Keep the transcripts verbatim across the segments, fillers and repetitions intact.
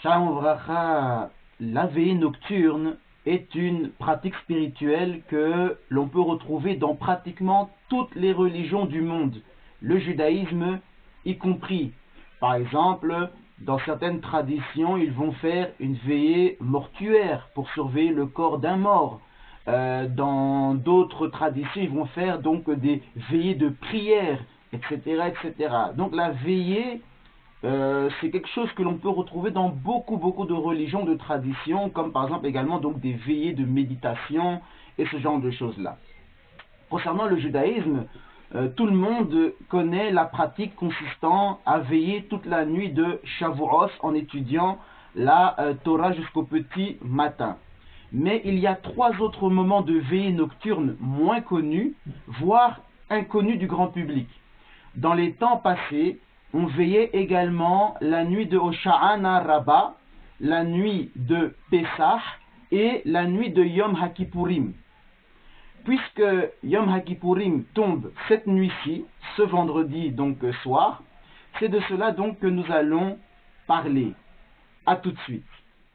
Shalom Vracha, la veillée nocturne est une pratique spirituelle que l'on peut retrouver dans pratiquement toutes les religions du monde, le judaïsme y compris. Par exemple, dans certaines traditions, ils vont faire une veillée mortuaire pour surveiller le corps d'un mort. Euh, dans d'autres traditions, ils vont faire donc des veillées de prière, et cetera, et cetera. Donc la veillée, Euh, c'est quelque chose que l'on peut retrouver dans beaucoup beaucoup de religions, de traditions, comme par exemple également donc des veillées de méditation et ce genre de choses-là. Concernant le judaïsme, euh, tout le monde connaît la pratique consistant à veiller toute la nuit de Shavuot en étudiant la euh, Torah jusqu'au petit matin. Mais il y a trois autres moments de veillée nocturne moins connus, voire inconnus du grand public. Dans les temps passés, on veillait également la nuit de Hosha'ana Rabbah, la nuit de Pessah et la nuit de Yom HaKippurim. Puisque Yom HaKippurim tombe cette nuit-ci, ce vendredi donc soir, c'est de cela donc que nous allons parler. À tout de suite.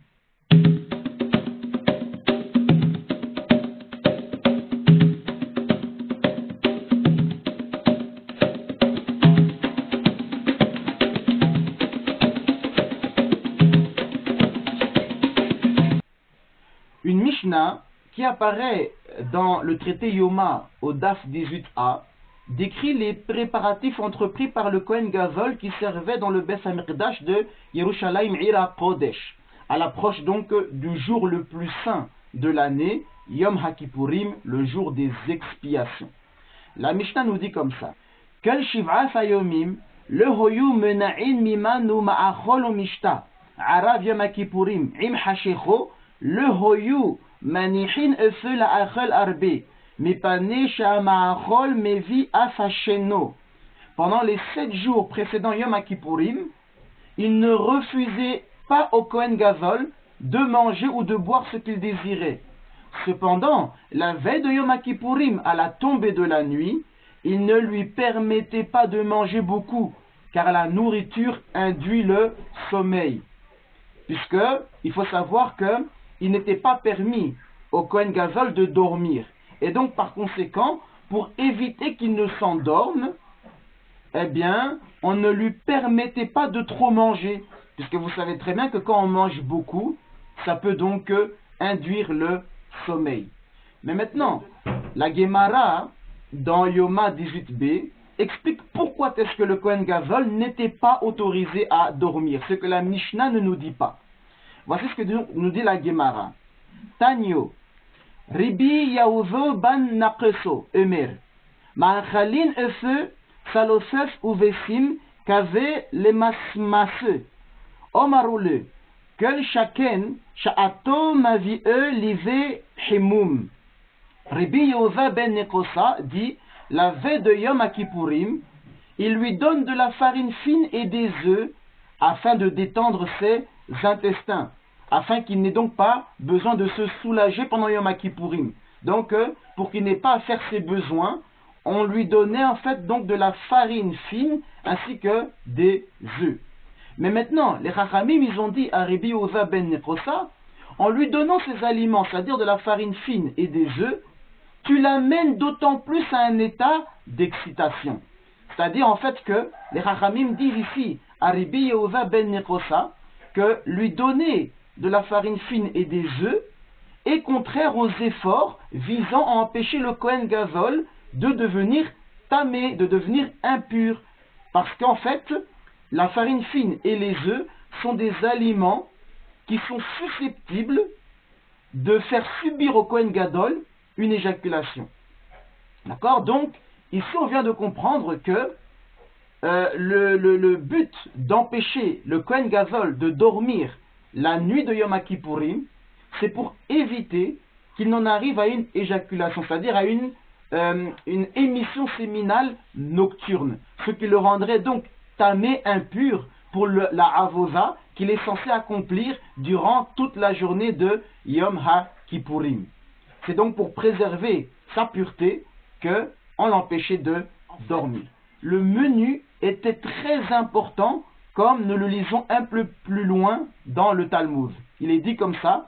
Une Mishnah qui apparaît dans le traité Yoma au Daf dix-huit a décrit les préparatifs entrepris par le Kohen Gadol qui servait dans le Beth HaMikdash de Yerushalayim Ira Kodesh, à l'approche donc du jour le plus saint de l'année, Yom HaKippurim, le jour des expiations. La Mishnah nous dit comme ça: Kel shiv'as hayomim le hoyu mena'in mimanu ma'achol o mishta arav Yom HaKippurim im hashecho le hoyu manihin efe la achel arbe mipane shama'achol mevi afasheno. Pendant les sept jours précédant Yom HaKippurim, il ne refusait pas au Kohen Gadol de manger ou de boire ce qu'il désirait. Cependant, la veille de Yom HaKippurim, à la tombée de la nuit, il ne lui permettait pas de manger beaucoup, car la nourriture induit le sommeil. Puisque, il faut savoir que il n'était pas permis au Kohen Gadol de dormir. Et donc, par conséquent, pour éviter qu'il ne s'endorme, eh bien, on ne lui permettait pas de trop manger. Puisque vous savez très bien que quand on mange beaucoup, ça peut donc euh, induire le sommeil. Mais maintenant, la Gemara, dans Yoma dix-huit b, explique pourquoi est-ce que le Kohen Gadol n'était pas autorisé à dormir, ce que la Mishnah ne nous dit pas. Voici ce que nous dit la Gemara. Tanyo, Ribi Yaouzo ban Nakeso, Emer, Ma'achalin Efe, Salosef Uvesim, Kave Lemasmase, Omarule, Kel Shaken, Sha'ato Mavie Live Himum. Ribi Yaouza ben Nekosa dit, la veille de Yom HaKippurim, il lui donne de la farine fine et des œufs afin de détendre ses intestins, afin qu'il n'ait donc pas besoin de se soulager pendant Yom HaKippurim. Donc, euh, pour qu'il n'ait pas à faire ses besoins, on lui donnait en fait donc de la farine fine ainsi que des œufs. Mais maintenant, les Chachamim, ils ont dit à Rabbi Yehuda ben Nekosa, en lui donnant ces aliments, c'est-à-dire de la farine fine et des œufs, tu l'amènes d'autant plus à un état d'excitation. C'est-à-dire en fait que les Chachamim disent ici à Rabbi Yehuda ben Nekosa que lui donner de la farine fine et des œufs est contraire aux efforts visant à empêcher le Kohen Gadol de devenir tamé, de devenir impur. Parce qu'en fait, la farine fine et les œufs sont des aliments qui sont susceptibles de faire subir au Kohen Gadol une éjaculation. D'accord? Donc, ici on vient de comprendre que euh, le, le, le but d'empêcher le Kohen Gadol de dormir la nuit de Yom HaKippurim, c'est pour éviter qu'il n'en arrive à une éjaculation, c'est-à-dire à une, euh, une émission séminale nocturne, ce qui le rendrait donc tamé, impur pour le, la avoda qu'il est censé accomplir durant toute la journée de Yom HaKippurim. C'est donc pour préserver sa pureté qu'on l'empêchait de dormir. Le menu était très important comme nous le lisons un peu plus loin dans le Talmud. Il est dit comme ça,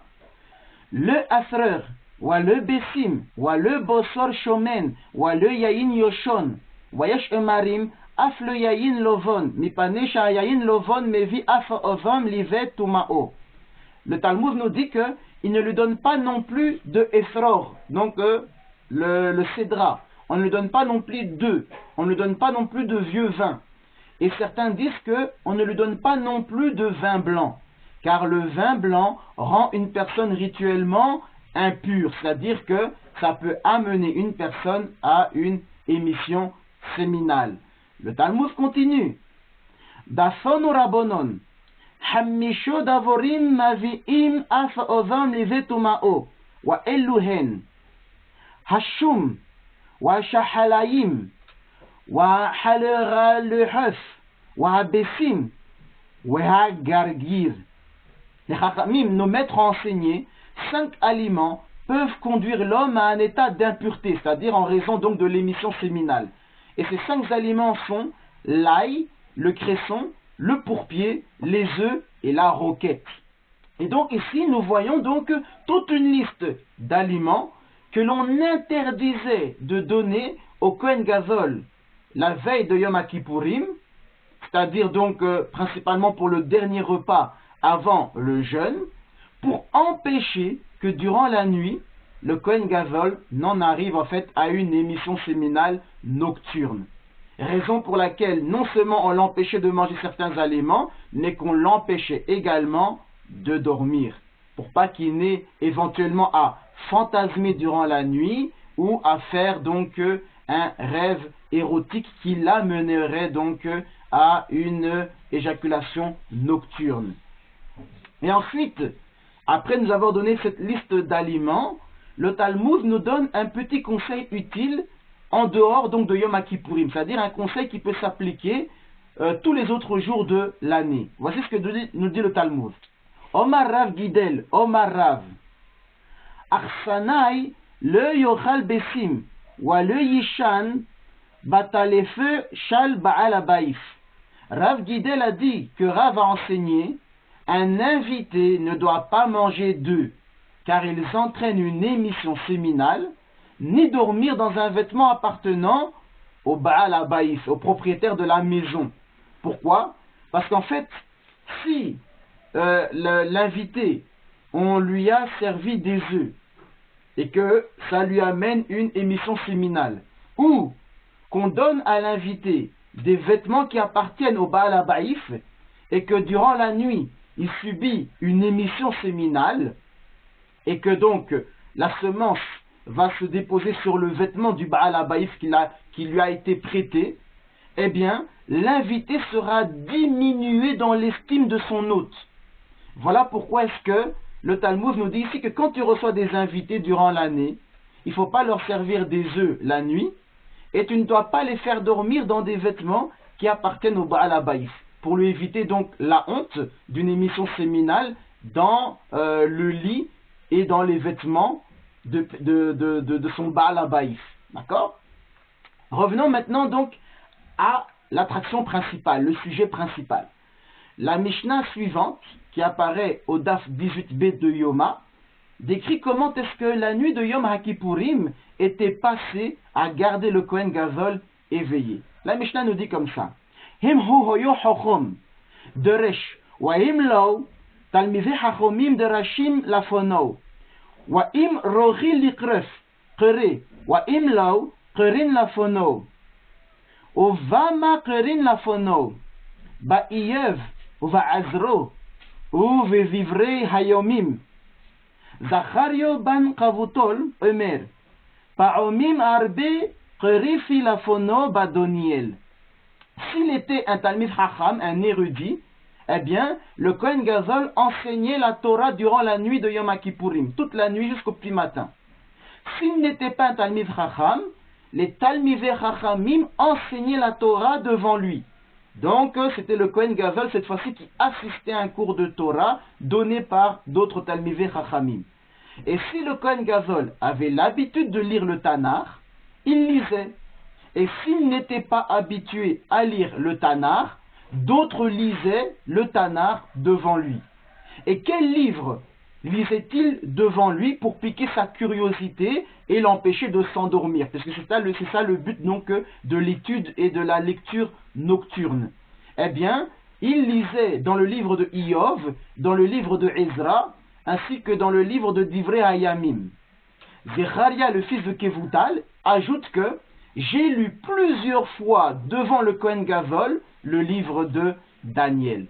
le asreur, ou le besim, ou le bosor shomen, ou le yayin yoshon, wayesh emarim, af le yayin lovon, mipane yayin lovon mevi af ovam livet tumao. Le Talmud nous dit que il ne lui donne pas non plus de efror, donc euh, le, le cédra. On ne lui donne pas non plus d'œufs, on ne lui donne pas non plus de vieux vin. Et certains disent qu'on ne lui donne pas non plus de vin blanc, car le vin blanc rend une personne rituellement impure, c'est-à-dire que ça peut amener une personne à une émission séminale. Le Talmud continue. Dafon ou rabonon, hammisho davorim maviim af ovam livetumao, wa eluhen, hashum, wa shahalayim, wa halera lehef, wa besim, wa gargir. Les Chachamim, nos maîtres ont enseigné, cinq aliments peuvent conduire l'homme à un état d'impureté, c'est-à-dire en raison donc de l'émission séminale. Et ces cinq aliments sont l'ail, le cresson, le pourpier, les œufs et la roquette. Et donc ici, nous voyons donc toute une liste d'aliments que l'on interdisait de donner au Kohen Gadol la veille de Yom Kippourim, c'est-à-dire donc euh, principalement pour le dernier repas avant le jeûne, pour empêcher que durant la nuit, le Kohen Gadol n'en arrive en fait à une émission séminale nocturne. Raison pour laquelle non seulement on l'empêchait de manger certains aliments, mais qu'on l'empêchait également de dormir, pour pas qu'il n'ait éventuellement à fantasmer durant la nuit ou à faire donc un rêve érotique qui l'amènerait donc à une éjaculation nocturne. Et ensuite, après nous avoir donné cette liste d'aliments, le Talmud nous donne un petit conseil utile en dehors donc de Yom Kippourim, c'est-à-dire un conseil qui peut s'appliquer euh, tous les autres jours de l'année. Voici ce que nous dit, nous dit le Talmud. Omar Rav Gidel, Omar Rav, Achsanai le yochal besim, wa le yishan batalefe shal baal abaif. Rav Gidel a dit que Rav a enseigné, un invité ne doit pas manger d'œufs, car ils entraînent une émission séminale, ni dormir dans un vêtement appartenant au Baal Abaïf, au propriétaire de la maison. Pourquoi? Parce qu'en fait, si euh, l'invité, on lui a servi des œufs, et que ça lui amène une émission séminale, ou qu'on donne à l'invité des vêtements qui appartiennent au Baal Abaïf, et que durant la nuit, il subit une émission séminale, et que donc la semence va se déposer sur le vêtement du Baal Abaïf qui, qui lui a été prêté, eh bien, l'invité sera diminué dans l'estime de son hôte. Voilà pourquoi est-ce que le Talmud nous dit ici que quand tu reçois des invités durant l'année, il ne faut pas leur servir des œufs la nuit, et tu ne dois pas les faire dormir dans des vêtements qui appartiennent au Baal Abaïf, pour lui éviter donc la honte d'une émission séminale dans euh, le lit et dans les vêtements de, de, de, de, de son Baal Abaïf. D'accord? Revenons maintenant donc à l'attraction principale, le sujet principal. La Mishnah suivante, qui apparaît au Daf dix-huit b de Yoma, décrit comment est-ce que la nuit de Yom Kippourim était passée à garder le Kohen Gadol éveillé. La Mishnah nous dit comme ça. Him hu hoyo hochom deresh wa im lo talmize hachomim derashim lafono wa im rochi likref kere wa im lo kerin lafono o vama kerin lafono ba iyev va azro ou vivre hayomim Zachario ban kavutol omer paomim arbe kerifi lafono badoniel. S'il était un Talmid Chacham, un érudit, eh bien, le Kohen Gadol enseignait la Torah durant la nuit de Yom Kippourim, toute la nuit jusqu'au petit matin. S'il n'était pas un Talmid Chacham, les Talmidei Chachamim enseignaient la Torah devant lui. Donc, c'était le Kohen Gadol, cette fois-ci, qui assistait à un cours de Torah donné par d'autres Talmidei Chachamim. Et si le Kohen Gadol avait l'habitude de lire le Tanakh, il lisait. Et s'il n'était pas habitué à lire le Tanakh, d'autres lisaient le Tanar devant lui. Et quel livre lisait-il devant lui pour piquer sa curiosité et l'empêcher de s'endormir? Parce que c'est ça, le, c'est ça le but donc de l'étude et de la lecture nocturne. Eh bien, il lisait dans le livre de Iov, dans le livre de Ezra, ainsi que dans le livre de Divrei Hayamim. Zecharia, le fils de Kevutal, ajoute que j'ai lu plusieurs fois devant le Kohen Gadol le livre de Daniel.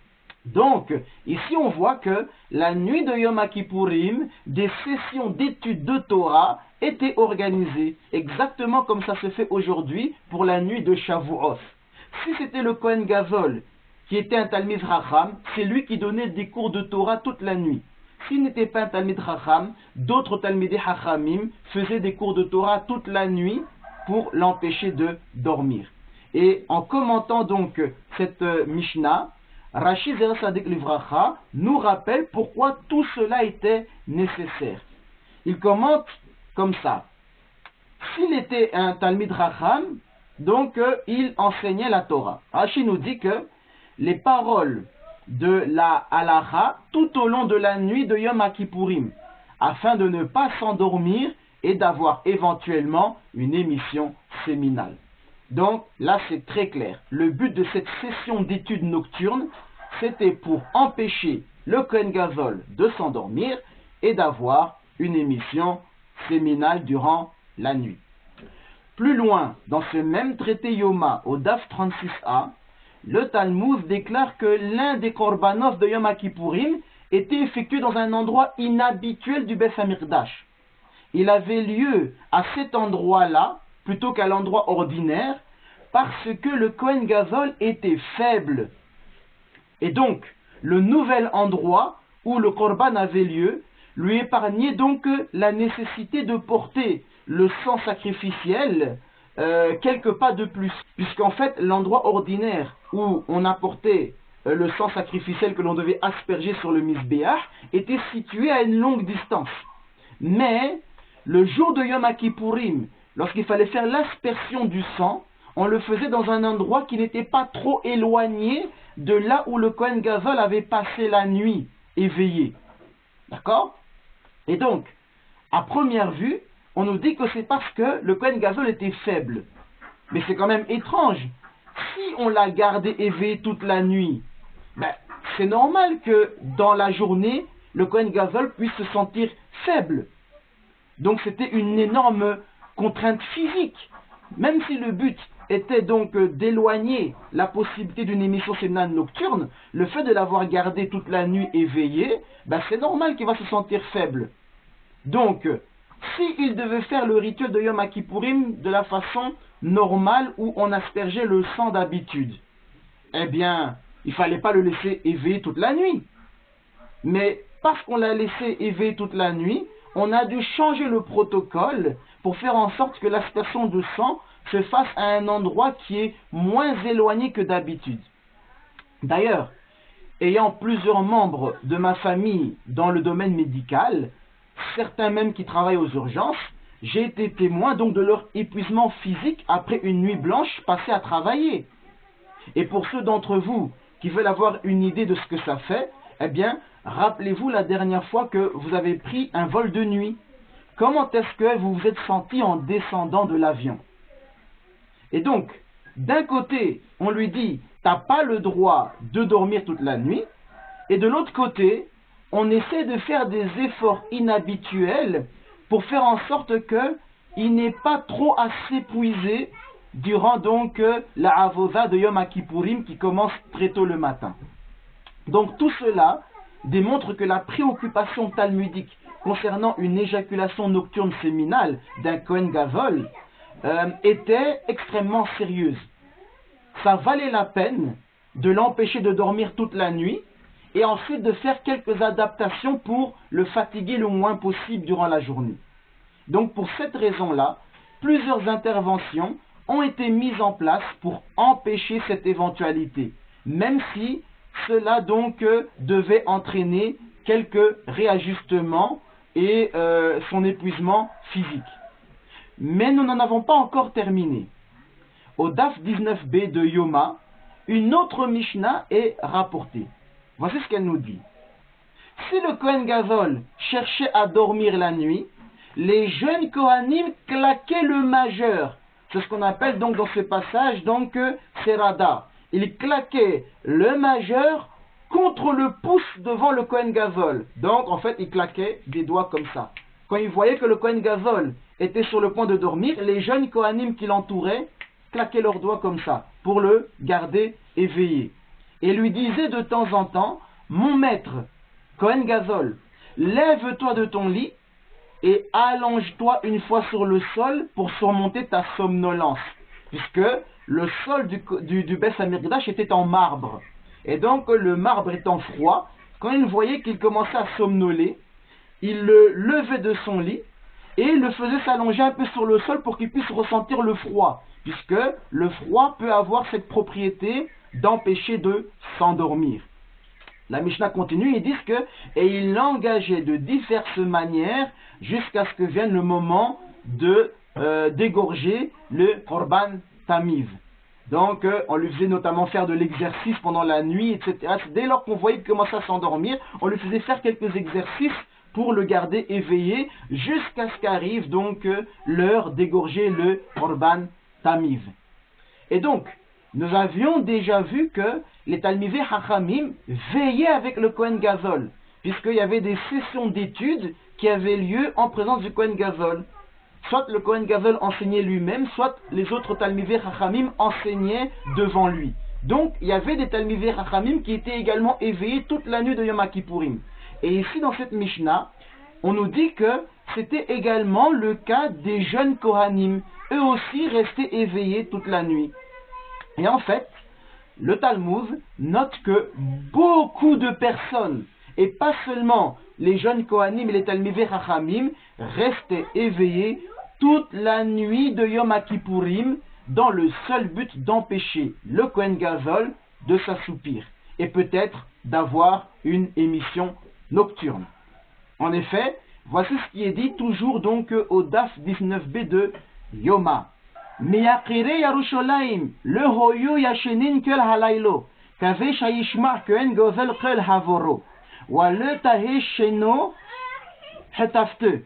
Donc, ici on voit que la nuit de Yom Kippourim, des sessions d'études de Torah étaient organisées, exactement comme ça se fait aujourd'hui pour la nuit de Shavuot. Si c'était le Kohen Gadol qui était un Talmid Chacham, c'est lui qui donnait des cours de Torah toute la nuit. S'il n'était pas un Talmid Chacham, d'autres Talmidei Chachamim faisaient des cours de Torah toute la nuit pour l'empêcher de dormir. Et en commentant donc cette euh, Mishnah, Rashi Zecher Tzadik Livracha nous rappelle pourquoi tout cela était nécessaire. Il commente comme ça. S'il était un Talmid Chacham, donc euh, il enseignait la Torah. Rashi nous dit que les paroles de la halacha tout au long de la nuit de Yom Kippourim, afin de ne pas s'endormir et d'avoir éventuellement une émission séminale. Donc là c'est très clair. Le but de cette session d'études nocturnes, c'était pour empêcher le Kohen Gadol de s'endormir et d'avoir une émission séminale durant la nuit. Plus loin, dans ce même traité Yoma, au Daf trente-six a, le Talmud déclare que l'un des korbanot de Yom Kippourim était effectué dans un endroit inhabituel du Beth Hamikdash. Il avait lieu à cet endroit-là, plutôt qu'à l'endroit ordinaire, parce que le Kohen Gadol était faible. Et donc, le nouvel endroit où le korban avait lieu lui épargnait donc la nécessité de porter le sang sacrificiel euh, quelques pas de plus. Puisqu'en fait, l'endroit ordinaire où on apportait euh, le sang sacrificiel que l'on devait asperger sur le misbéach était situé à une longue distance. Mais, le jour de Yom Kippourim, lorsqu'il fallait faire l'aspersion du sang, on le faisait dans un endroit qui n'était pas trop éloigné de là où le Kohen Gadol avait passé la nuit éveillé. D'accord? Et donc, à première vue, on nous dit que c'est parce que le Kohen Gadol était faible. Mais c'est quand même étrange. Si on l'a gardé éveillé toute la nuit, ben, c'est normal que dans la journée, le Kohen Gadol puisse se sentir faible. Donc c'était une énorme contrainte physique. Même si le but était donc d'éloigner la possibilité d'une émission séminale nocturne, le fait de l'avoir gardé toute la nuit éveillé, ben c'est normal qu'il va se sentir faible. Donc, s'il devait faire le rituel de Yom Kippourim de la façon normale où on aspergeait le sang d'habitude, eh bien, il ne fallait pas le laisser éveillé toute la nuit. Mais parce qu'on l'a laissé éveillé toute la nuit, on a dû changer le protocole pour faire en sorte que l'aspersion de sang se fasse à un endroit qui est moins éloigné que d'habitude. D'ailleurs, ayant plusieurs membres de ma famille dans le domaine médical, certains même qui travaillent aux urgences, j'ai été témoin donc de leur épuisement physique après une nuit blanche passée à travailler. Et pour ceux d'entre vous qui veulent avoir une idée de ce que ça fait, eh bien, rappelez-vous la dernière fois que vous avez pris un vol de nuit. Comment est-ce que vous vous êtes senti en descendant de l'avion? Et donc, d'un côté, on lui dit, t'as pas le droit de dormir toute la nuit, et de l'autre côté, on essaie de faire des efforts inhabituels pour faire en sorte qu'il n'ait pas trop à s'épuiser durant donc la avoda de Yom Kippourim qui commence très tôt le matin. Donc tout cela démontre que la préoccupation talmudique concernant une éjaculation nocturne séminale d'un Kohen Gadol euh, était extrêmement sérieuse. Ça valait la peine de l'empêcher de dormir toute la nuit et ensuite de faire quelques adaptations pour le fatiguer le moins possible durant la journée. Donc pour cette raison-là, plusieurs interventions ont été mises en place pour empêcher cette éventualité, même si cela donc euh, devait entraîner quelques réajustements et euh, son épuisement physique. Mais nous n'en avons pas encore terminé. Au D A F dix-neuf b de Yoma, une autre Mishnah est rapportée. Voici ce qu'elle nous dit. Si le Kohen Gadol cherchait à dormir la nuit, les jeunes Kohanim claquaient le majeur. C'est ce qu'on appelle donc dans ce passage donc euh, Serada. Ils claquaient le majeur contre le pouce devant le Kohen Gadol. Donc en fait ils claquaient des doigts comme ça. Quand ils voyaient que le Kohen Gadol était sur le point de dormir, les jeunes Kohanim qui l'entouraient claquaient leurs doigts comme ça pour le garder éveillé. Et lui disaient de temps en temps, mon maître, Kohen Gadol, lève-toi de ton lit et allonge-toi une fois sur le sol pour surmonter ta somnolence. Puisque le sol du, du, du Beth Amikdash était en marbre. Et donc le marbre étant froid, quand il voyait qu'il commençait à somnoler, il le levait de son lit et le faisait s'allonger un peu sur le sol pour qu'il puisse ressentir le froid. Puisque le froid peut avoir cette propriété d'empêcher de s'endormir. La Mishnah continue et dit que et il l'engageait de diverses manières jusqu'à ce que vienne le moment de euh, dégorger le Korban Tamiv. Donc euh, on lui faisait notamment faire de l'exercice pendant la nuit, et cetera. Dès lors qu'on voyait qu'il commençait à s'endormir, on lui faisait faire quelques exercices pour le garder éveillé jusqu'à ce qu'arrive donc euh, l'heure d'égorger le Korban Tamiv. Et donc, nous avions déjà vu que les Talmidei Chachamim veillaient avec le Kohen Gadol, puisqu'il y avait des sessions d'études qui avaient lieu en présence du Kohen Gadol. Soit le Kohen Gadol enseignait lui-même, soit les autres Talmidei Chachamim enseignaient devant lui. Donc, il y avait des Talmidei Chachamim qui étaient également éveillés toute la nuit de Yom Kippourim. Et ici, dans cette Mishnah, on nous dit que c'était également le cas des jeunes Kohanim. Eux aussi restaient éveillés toute la nuit. Et en fait, le Talmud note que beaucoup de personnes, et pas seulement les jeunes Kohanim et les Talmidei Chachamim, restaient éveillés toute la nuit de Yom Kippourim dans le seul but d'empêcher le Kohen Gadol de s'assoupir et peut-être d'avoir une émission nocturne. En effet, voici ce qui est dit toujours donc au Daf dix-neuf b de Yoma. Meyakire Yerushalayim, le hoyu yashenin kel halaylo, kave shayishma Kohen Gadol kel havoro, wa le tahe sheno hetafte.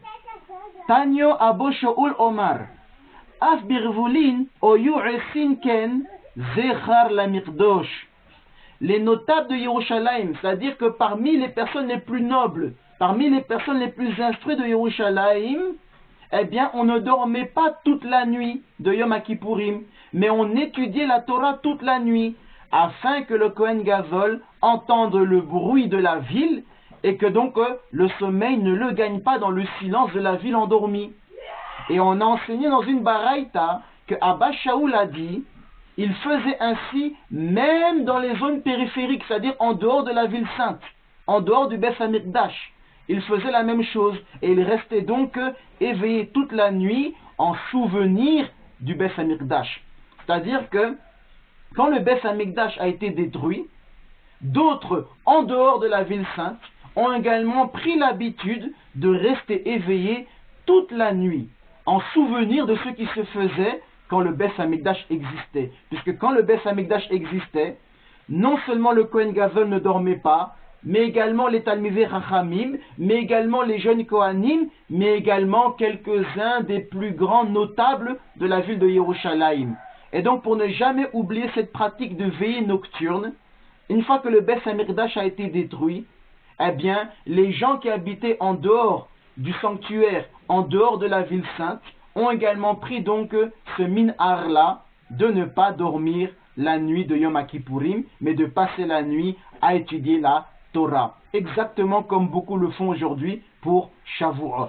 Tanyo abo shoul omar, af birvulin oyu esin ken zechar la mikdosh. Les notables de Yerushalayim, c'est-à-dire que parmi les personnes les plus nobles, parmi les personnes les plus instruites de Yerushalayim, eh bien, on ne dormait pas toute la nuit de Yom Kippourim, mais on étudiait la Torah toute la nuit, afin que le Kohen Gadol entende le bruit de la ville, et que donc euh, le sommeil ne le gagne pas dans le silence de la ville endormie. Et on a enseigné dans une baraïta que Abba Shaul a dit, il faisait ainsi même dans les zones périphériques, c'est-à-dire en dehors de la ville sainte, en dehors du Beth Amikdash. Il faisait la même chose et il restait donc éveillé toute la nuit en souvenir du Beth Amikdash. C'est-à-dire que quand le Beth Amikdash a été détruit, d'autres en dehors de la ville sainte ont également pris l'habitude de rester éveillés toute la nuit en souvenir de ce qui se faisait quand le Beth Amikdash existait. Puisque quand le Beth Amikdash existait, non seulement le Kohen Gadol ne dormait pas, mais également les Talmidei Chachamim, mais également les jeunes Kohanim, mais également quelques-uns des plus grands notables de la ville de Yerushalayim. Et donc pour ne jamais oublier cette pratique de veillée nocturne, une fois que le Beth Amikdash a été détruit, eh bien les gens qui habitaient en dehors du sanctuaire, en dehors de la ville sainte, ont également pris donc ce minhar-là de ne pas dormir la nuit de Yom Kippourim, mais de passer la nuit à étudier la Torah, exactement comme beaucoup le font aujourd'hui pour Shavuot.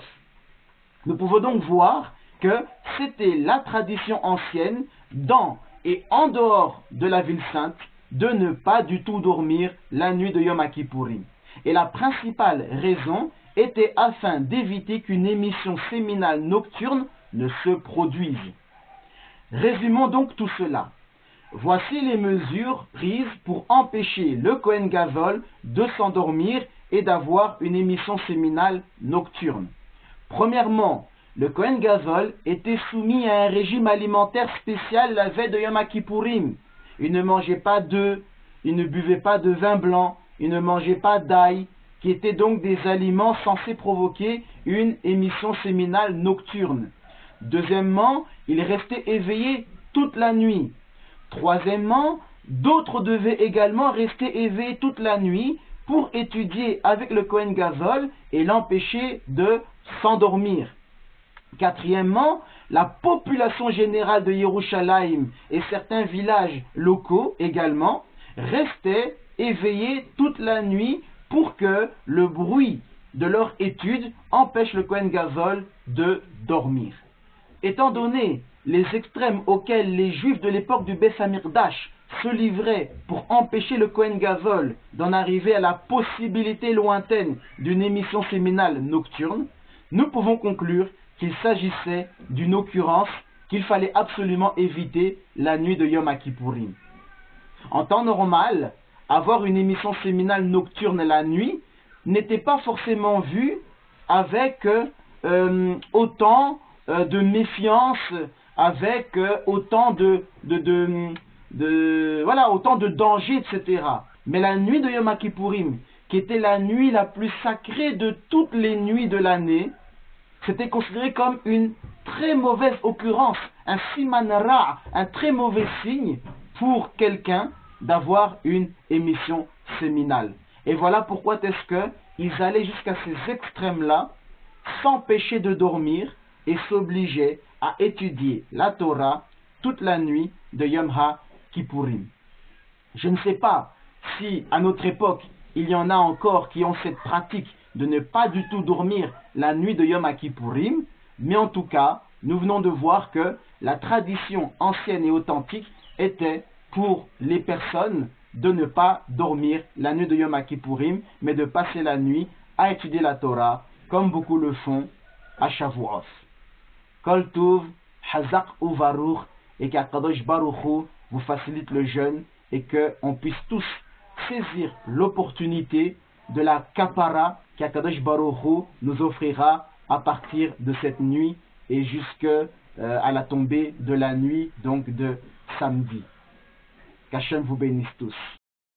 Nous pouvons donc voir que c'était la tradition ancienne, dans et en dehors de la ville sainte, de ne pas du tout dormir la nuit de Yom Kippourim. Et la principale raison était afin d'éviter qu'une émission séminale nocturne ne se produise. Résumons donc tout cela. Voici les mesures prises pour empêcher le Kohen Gadol de s'endormir et d'avoir une émission séminale nocturne. Premièrement, le Kohen Gadol était soumis à un régime alimentaire spécial la veille de Yom Kippourim. ils ne mangeaient pas d'œufs, ils ne buvaient pas de vin blanc, ils ne mangeaient pas d'ail, qui étaient donc des aliments censés provoquer une émission séminale nocturne. Deuxièmement, ils restaient éveillés toute la nuit. Troisièmement, d'autres devaient également rester éveillés toute la nuit pour étudier avec le Kohen Gadol et l'empêcher de s'endormir. Quatrièmement, la population générale de Yerushalayim et certains villages locaux également restaient éveillés toute la nuit pour que le bruit de leur étude empêche le Kohen Gadol de dormir. Étant donné les extrêmes auxquels les Juifs de l'époque du Beth Amikdash se livraient pour empêcher le Kohen Gadol d'en arriver à la possibilité lointaine d'une émission séminale nocturne, nous pouvons conclure qu'il s'agissait d'une occurrence qu'il fallait absolument éviter la nuit de Yom Kippourim. En temps normal, avoir une émission séminale nocturne la nuit n'était pas forcément vu avec euh, autant euh, de méfiance, avec euh, autant de, de, de, de, voilà, autant de danger, et cetera. Mais la nuit de Yom Kippourim, qui était la nuit la plus sacrée de toutes les nuits de l'année, c'était considéré comme une très mauvaise occurrence, un siman ra, un très mauvais signe pour quelqu'un d'avoir une émission séminale. Et voilà pourquoi est-ce qu'ils allaient jusqu'à ces extrêmes-là, s'empêcher de dormir et s'obliger à étudier la Torah toute la nuit de Yom Kippourim. Je ne sais pas si à notre époque, il y en a encore qui ont cette pratique de ne pas du tout dormir la nuit de Yom Kippourim, mais en tout cas, nous venons de voir que la tradition ancienne et authentique était pour les personnes de ne pas dormir la nuit de Yom Kippourim, mais de passer la nuit à étudier la Torah, comme beaucoup le font à Shavuot. Kol Tov, Hazak Uvaruch, et qu'Akadosh Baruch Hu vous facilite le jeûne et qu'on puisse tous saisir l'opportunité de la kapara qu'Akadosh Baruch Hu nous offrira à partir de cette nuit et jusqu'à euh, la tombée de la nuit, donc de samedi. Qu'Hachem vous bénisse tous.